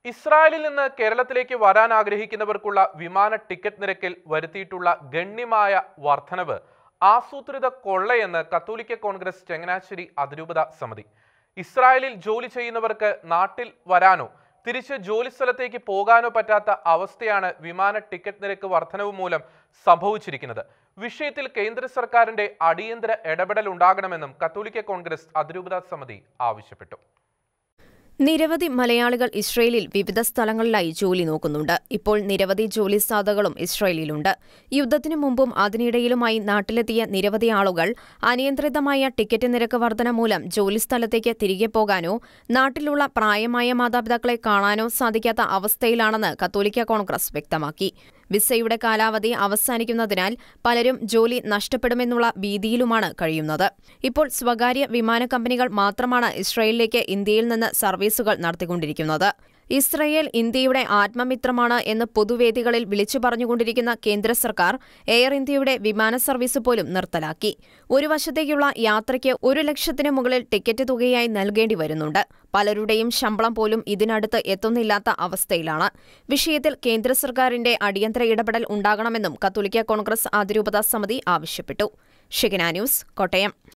ഇസ്രായേലിൽ നിന്ന് കേരളത്തിലേക്ക് വരാൻ ആഗ്രഹിക്കുന്നവർക്കുള്ള വിമാന ടിക്കറ്റ് നിരക്കിൽ വരുത്തിയിട്ടുള്ള ഗണ്യമായ വർധനവ് ആസൂത്രിത കൊള്ളയെന്ന് കത്തോലിക്ക കോൺഗ്രസ് ചങ്ങനാശ്ശേരി അതിരൂപത സമിതി. ഇസ്രായേലിൽ ജോലി ചെയ്യുന്നവർക്ക് നാട്ടിൽ വരാനോ തിരിച്ച് ജോലിസ്ഥലത്തേക്ക് പോകാനോ പറ്റാത്ത അവസ്ഥയാണ് വിമാന ടിക്കറ്റ് നിരക്ക് വർധനവ് മൂലം സംഭവിച്ചിരിക്കുന്നത്. വിഷയത്തിൽ കേന്ദ്ര സർക്കാരിന്റെ അടിയന്തര ഇടപെടൽ ഉണ്ടാകണമെന്നും കത്തോലിക്ക കോൺഗ്രസ് അതിരൂപത സമിതി ആവശ്യപ്പെട്ടു. നിരവധി മലയാളികൾ ഇസ്രയേലിൽ വിവിധ സ്ഥലങ്ങളിലായി ജോലി നോക്കുന്നുണ്ട്. ഇപ്പോൾ നിരവധി ജോലി സാധ്യതകളും ഇസ്രയേലിലുണ്ട്. യുദ്ധത്തിനു മുമ്പും അതിനിടയിലുമായി നാട്ടിലെത്തിയ നിരവധി ആളുകൾ അനിയന്ത്രിതമായ ടിക്കറ്റ് നിരക്ക് വർധന മൂലം ജോലിസ്ഥലത്തേക്ക് തിരികെ പോകാനോ നാട്ടിലുള്ള പ്രായമായ മാതാപിതാക്കളെ കാണാനോ സാധിക്കാത്ത അവസ്ഥയിലാണെന്ന് കത്തോലിക്ക കോൺഗ്രസ് വ്യക്തമാക്കി. വിസയുടെ കാലാവധി അവസാനിക്കുന്നതിനാൽ പലരും ജോലി നഷ്ടപ്പെടുമെന്നുള്ള ഭീതിയിലുമാണ് കഴിയുന്നത്. ഇപ്പോൾ സ്വകാര്യ വിമാന കമ്പനികൾ മാത്രമാണ് ഇസ്രയേലിലേക്ക് ഇന്ത്യയിൽ നിന്ന് സർവീസുകൾ നടത്തിക്കൊണ്ടിരിക്കുന്നത്. ഇസ്രയേൽ ഇന്ത്യയുടെ ആത്മമിത്രമാണ് എന്ന് പൊതുവേദികളിൽ വിളിച്ചു പറഞ്ഞുകൊണ്ടിരിക്കുന്ന കേന്ദ്ര സർക്കാർ എയർ ഇന്ത്യയുടെ വിമാന സർവീസ് പോലും നിർത്തലാക്കി. ഒരു വശത്തേക്കുള്ള യാത്രയ്ക്ക് 1 ലക്ഷത്തിന് മുകളിൽ ടിക്കറ്റ് തുകയായി നൽകേണ്ടി വരുന്നുണ്ട്. പലരുടെയും ശമ്പളം പോലും ഇതിനടുത്ത് എത്തുന്നില്ലാത്ത അവസ്ഥയിലാണ്. വിഷയത്തിൽ കേന്ദ്ര സർക്കാരിന്റെ അടിയന്തര ഇടപെടൽ ഉണ്ടാകണമെന്നും കത്തോലിക്ക കോൺഗ്രസ് അതിരൂപത സമിതി ആവശ്യപ്പെട്ടു. ഷിഗ്ന ന്യൂസ്, കോട്ടയം.